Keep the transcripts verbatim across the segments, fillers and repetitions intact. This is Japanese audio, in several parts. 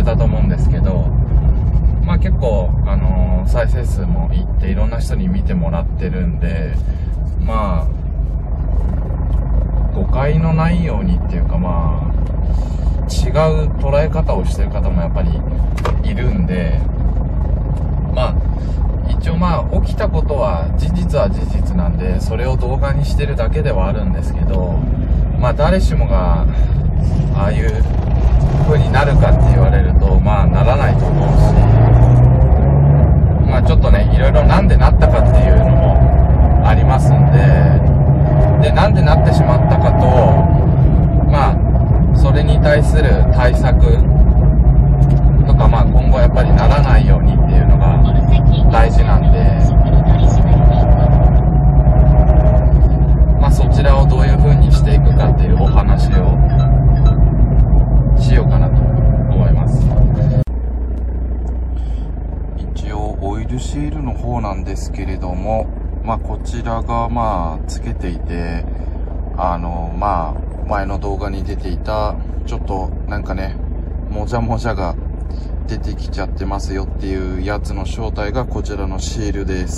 けたと思うんですけど、まあ結構、あのー、再生数もいっていろんな人に見てもらってるんで、まあ誤解のないようにっていうか、まあ違う捉え方をしてる方もやっぱりいるんで、まあ一応まあ起きたことは事実は事実なんで、それを動画にしてるだけではあるんですけど、まあ誰しもがああいう風になるかって言われると、まあならないと思うし、まあちょっとね、いろいろなんでなったかっていうのもありますんで、で、なんでなってしまったかと、まあそれに対する対策とか、まあ今後やっぱりならないようにっていうのが大事なんで、まあそちらをどういう風にしていくかっていうお話をしようかなと思います。一応オイルシールの方なんですけれども、まあこちらがまあつけていて、あのまあ前の動画に出ていたちょっとなんかね、もじゃもじゃが出てきちゃってますよっていうやつの正体がこちらのシールです。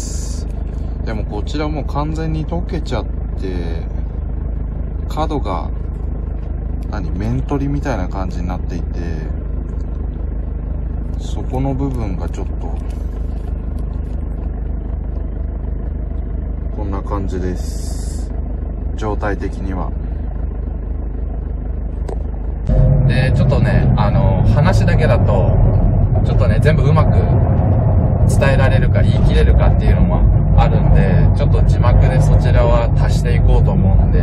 でもこちらもう完全に溶けちゃって、角が何面取りみたいな感じになっていて、そこの部分がちょっとこんな感じです、状態的には。でちょっとね、あの話だけだとちょっとね、全部うまく伝えられるか言い切れるかっていうのもあるんで、ちょっと字幕でそちらは足していこうと思うんで、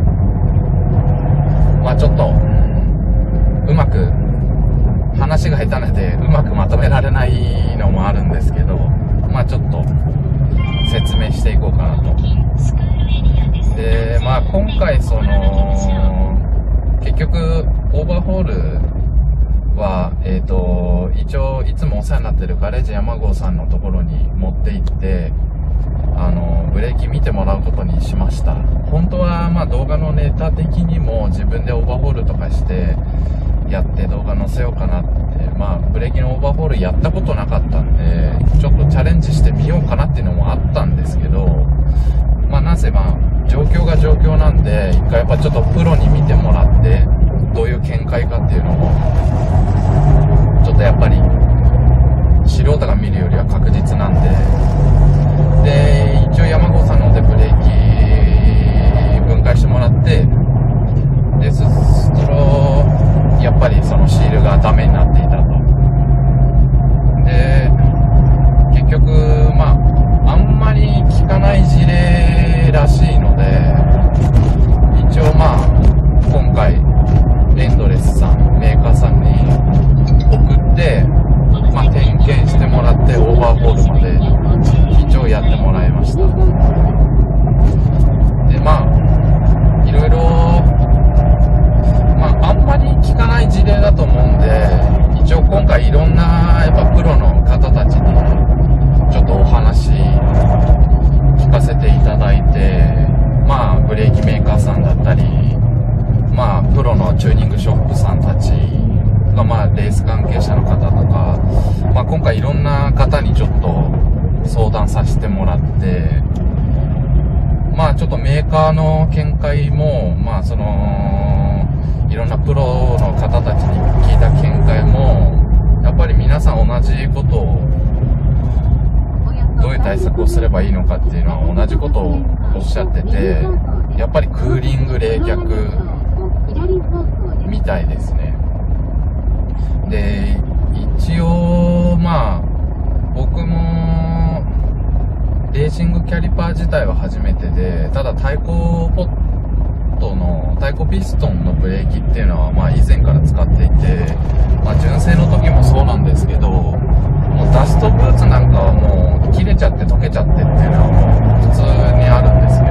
まあちょっとうまく話が下手なのでうまくまとめられないのもあるんですけど、まあちょっと説明していこうかなと。でまあ今回その結局オーバーホールはえっと一応いつもお世話になってるガレージ山郷さんのところに持って行って、あのブレーキ見てもらうことにしました。本当はまあ動画のネタ的にも自分でオーバーホールとかしてやって動画載せようかなって、まあブレーキのオーバーホールやったことなかったんでちょっとチャレンジしてみようかなっていうのもあったんですけど、まあなぜまあ状況が状況なんで、一回やっぱちょっとプロに見てもらってどういう見解かっていうのをちょっとやっぱり素人が見るよりは確実なんで、で一応山郷さんのでブレーキ分解してもらって、でそのやっぱりそのシールがダメになっていたと。で結局まああんまり効かない事例らしいので、一応まあ今回エンドレスさんメーカーさんに送って、まあ、点検してもらってオーバーホールまで一応やってもらいました。でまあいろいろまああんまり効かない事例だと思うんで、一応今回いろんなやっぱプロの方たちにちょっとお話聞かせていただいて、まあブレーキメーカーさんだったり、まあプロのチューニングショップさんたちが、まあレース関係者の方とか、まあ今回いろんな方にちょっと相談させてもらって、まあちょっとメーカーの見解も、まあそのいろんなプロの方たちに聞いた見解も、やっぱり皆さん同じことを、どういう対策をすればいいのかっていうのは同じことをおっしゃってて、やっぱりクーリング冷却みたいですね。で一応まあ僕もレーシングキャリパー自体は初めてで、ただ対向ポットの対向ピストンのブレーキっていうのはまあ以前から使っていて、まあ純正の時もそうなんですけど、もうダストブーツなんかはもう切れちゃって溶けちゃってっていうのはもう普通にあるんですけ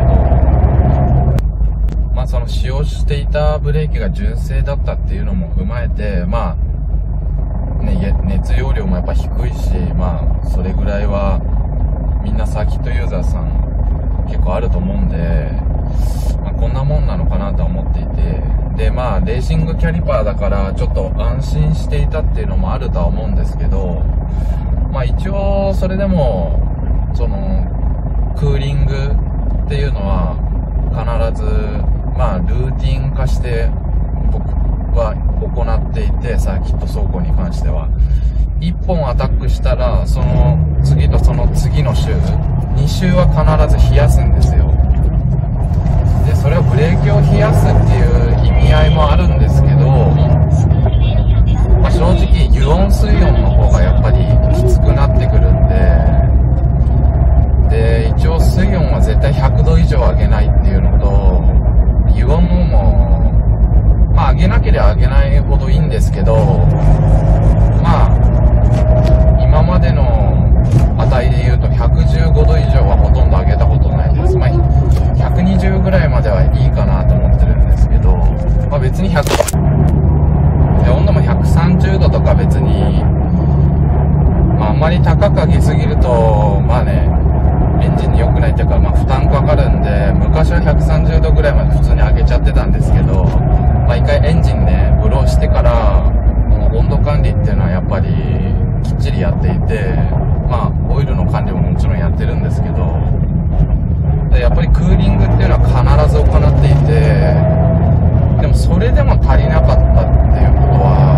ど、まあその使用していたブレーキが純正だったっていうのも踏まえて、まあね、熱容量もやっぱ低いし、まあそれぐらいはみんなサーキットユーザーさん結構あると思うんで、 まあ、こんなもんなのかなとは思っていて、でまあレーシングキャリパーだからちょっと安心していたっていうのもあるとは思うんですけど、まあ一応それでもそのクーリングっていうのは必ずまあルーティン化して僕は行っていて、サーキット走行に関してはいっぽんアタックしたらその次とその次の週に週は必ず冷やすんですよ。でそれはブレーキを冷やすっていう意味合いもあるんですけど、まあ、正直油温水温の方がやっぱりきつくなってくるんで、で一応水温は絶対ひゃくど以上上げないっていうのと、油温もまあ上げなければ上げないほどいいんですけど、まあ今までの値で言うとひゃくじゅうごど以上はほとんど上げたことないです。まあひゃくにじゅうぐらいまではいいかなと思ってるんですけど、まあ別にひゃくで温度もひゃくさんじゅうどとか別に、まああんまり高く上げすぎるとまあねエンジンに良くないっていうか、まあ負担かかるんで、昔はひゃくさんじゅうどぐらいまで普通に上げちゃってたんですけど、まあ一回エンジンねブローしてからもう温度管理っていうのはやっぱりきっちりやっていて、まあオイルの管理ももちろんやってるんですけど、でやっぱりクーリングっていうのは必ず行っていて、でもそれでも足りなかったっていうことは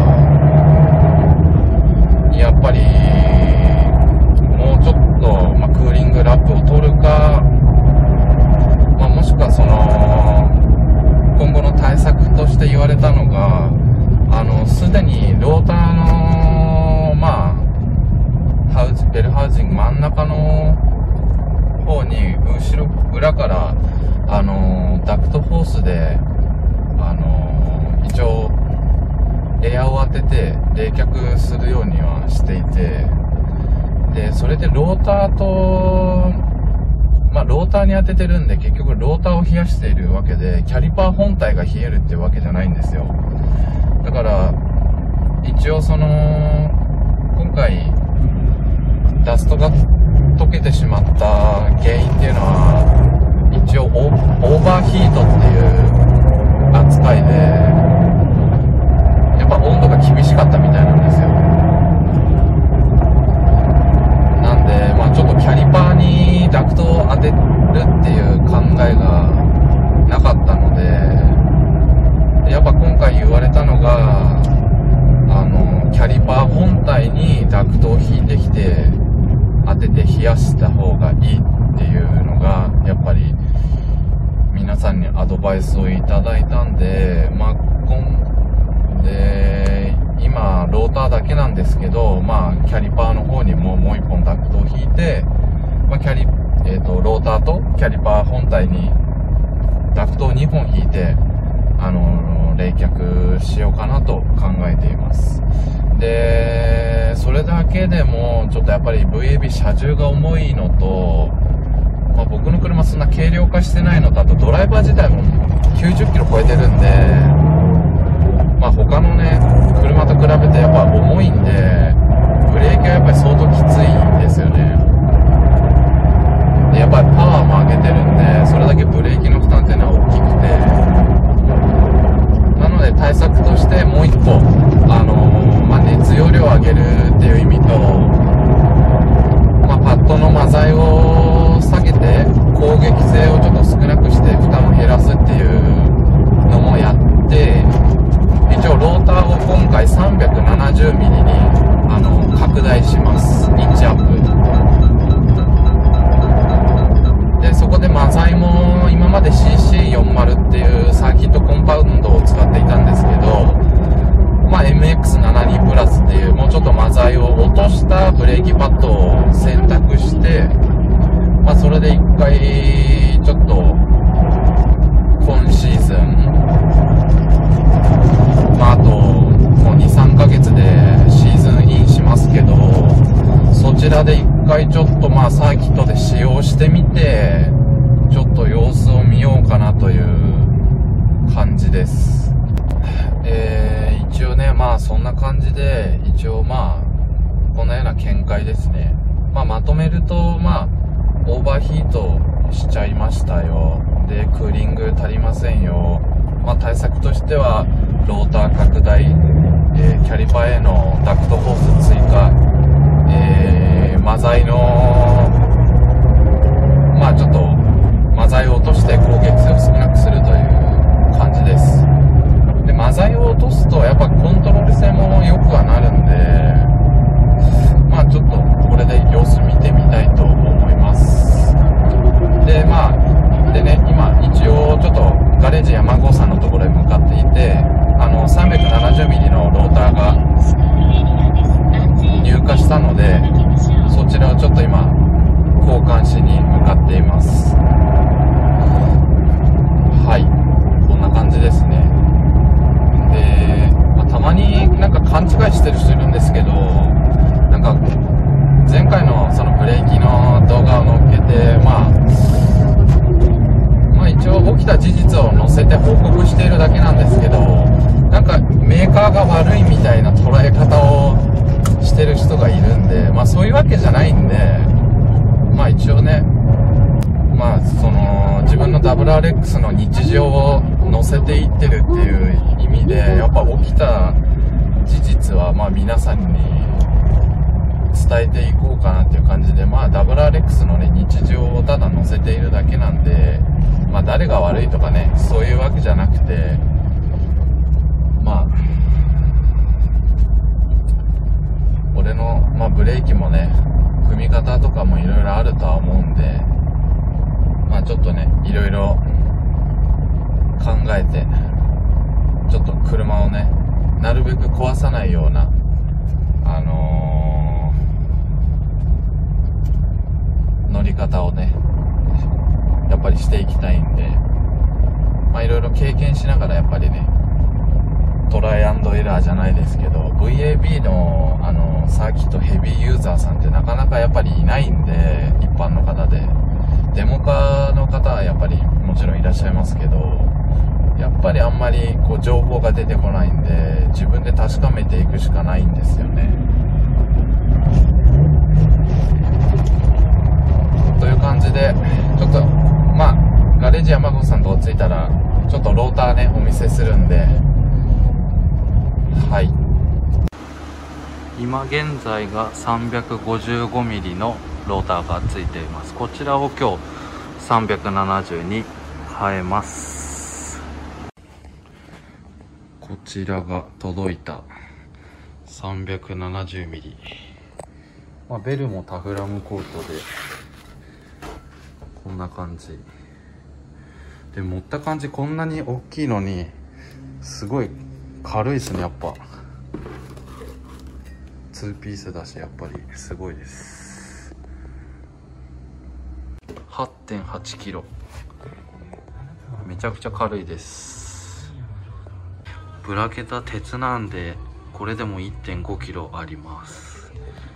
やっぱりもうちょっと、まあ、クーリングラップを取るか、まあ、もしくはその今後の対策として言われたのが、あのすでにローターのまあハウジベルハウジング真ん中の方に後ろ裏からあのダクトフォースであの一応エアを当てて冷却するようにはしていて、でそれでローターとまあローターに当ててるんで結局ローターを冷やしているわけで、キャリパー本体が冷えるっていうわけじゃないんですよ。だから一応その今回ダストが溶けてしまった原因っていうのは一応オーバーヒートっていう扱いでやっぱ温度が厳しかったみたいなんですよ。なんでまあちょっとキャリパーにダクトを当てるっていう考えがなかったので、やっぱ今回言われたのがあのキャリパー本体にダクトを引いてきて当てて冷やした方がいいっていうのがやっぱり皆さんにアドバイスをいただいたんで、まあ今で今ローターだけなんですけど、まあキャリパーの方にももう一本ダクトを引いて、まあ、キャリえーとローターとキャリパー本体にダクトをにほん引いてあの冷却しようかなと考えています。でそれだけでもちょっとやっぱり ブイエービー 車重が重いのと、まあ、僕の車そんな軽量化してないのと、あとドライバー自体もきゅうじゅっキロ超えてるんで、まあ他のね車と比べてやっぱ重いんでブレーキはやっぱり相当きついんですよね。でやっぱりパワーも上げてるんでそれだけブレーキの負担っていうのは大きくて、なので対策としてもう一個あのー、まあ、熱容量を上げるっていう意味と、まあ、パッドのマザイを下げて攻撃性をちょっと少なくして負担を減らすっていうのもやって、一応ローターを今回 さんびゃくななじゅうミリ にあの拡大します。インチアップで、そこでマザイも今まで シーシーよんじゅう っていうサーキットコンパウンドを使っていたんですけど、まあ、エムエックスななじゅうに プラスっていうもうちょっとマザイを落としたブレーキパッドを選択して、まあ、それで一回ちょっと今シーズン、まあ、あともうにさんかげつでシーズンインしますけど、そちらで一回ちょっとまあサーキットで使用してみてちょっと様子を見ようかなという感じです。えー、一応ねまあそんな感じで一応まあこんなような見解ですね。まあまとめるとまあオーバーヒートしちゃいましたよ。 でクーリング足りませんよ。まあ、対策としてはローター拡大、えー、キャリパーへのダクトホース追加、えー、マザイのまあちょっとマザイを落として攻撃性を少なくするという感じです。でマザイを落とすとやっぱコントロール性も良くはなるんで、まあちょっとこれで様子見てみたいと思います。でまあでね今一応ちょっとガレージ山郷さんのところへ向かっていて、あの さんびゃくななじゅうミリ のローターが入荷したので、そちらをちょっと今交換しに向かっています。はい、こんな感じですね。で、まあ、たまになんか勘違いしてる人いるんですけど、なんか前回のそのブレーキの動画を載っけて、まあまあ一応起きた事実を載せて報告しているだけなんですけど、なんかメーカーが悪いみたいな捉え方をしてる人がいるんで、まあそういうわけじゃないんで、まあ一応ね、まあその自分の ダブリューアールエックス の日常を載せていってるっていう意味で、やっぱ起きた事実はまあ皆さんに伝えていこうかなっていう感じで、まあ ダブリューアールエックス のね日常をただ載せているだけなんで、まあ誰が悪いとかねそういうわけじゃなくて、まあ俺のまあブレーキもね組み方とかもいろいろあるとは思うんで、まあちょっとねいろいろ考えてちょっと車をねなるべく壊さないようなあのー、乗り方をねやっぱりしていきたいんで、まあいろいろ経験しながらやっぱりねトライアンドエラーじゃないですけど、 ブイエービー のあのサーキットヘビーユーザーさんってなかなかやっぱりいないんで、一般の方でデモカの方はやっぱりもちろんいらっしゃいますけど、やっぱりあんまりこう情報が出てこないんで、自分で確かめていくしかないんですよね。という感じでちょっとまあガレージ山郷さんとこ着いたらちょっとローターねお見せするんで、はい、今現在が さんびゃくごじゅうごミリ のローターがついています。こちらを今日さんびゃくななじゅうに変えます。こちらが届いた さんびゃくななじゅうミリ、まあ、ベルもタフラムコートでこんな感じで、持った感じこんなに大きいのにすごい軽いですね。やっぱツーピースだしやっぱりすごいです。 はってんはちキロ、めちゃくちゃ軽いです。ブラケタ鉄なんでこれでも いってんごキロあります。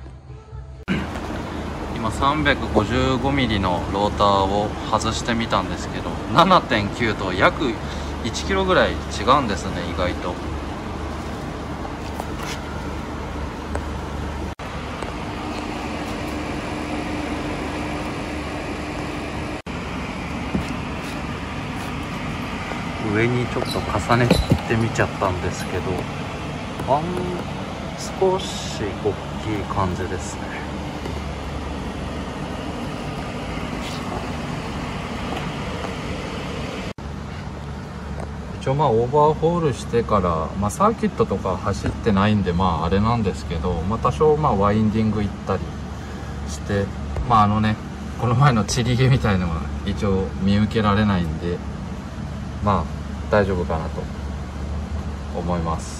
今 さんびゃくごじゅうごミリ のローターを外してみたんですけど、 ななてんきゅう と約いちキロぐらい違うんですね、意外と。上にちょっと重ねてみちゃったんですけど、あん少し大きい感じですね。一応まあオーバーホールしてから、まあ、サーキットとか走ってないんでまああれなんですけど、まあ、多少まあワインディング行ったりして、まああのねこの前のチリ毛みたいのは一応見受けられないんで、まあ大丈夫かなと思います。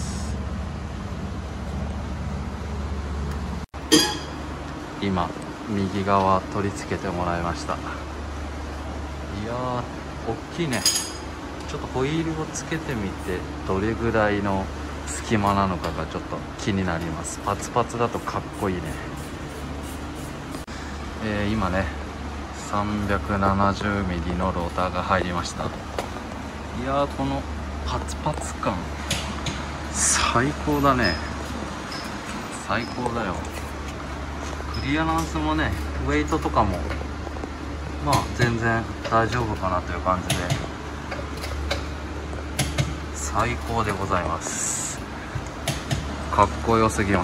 今右側取り付けてもらいました。いやー大きいね。ちょっとホイールをつけてみてどれぐらいの隙間なのかがちょっと気になります。パツパツだとかっこいいね。えー、今ね さんびゃくななじゅうミリ のローターが入りました。いやーこのパツパツ感最高だね。最高だよ。クリアランスもねウェイトとかもまあ全然大丈夫かなという感じで最高でございます。かっこよすぎます。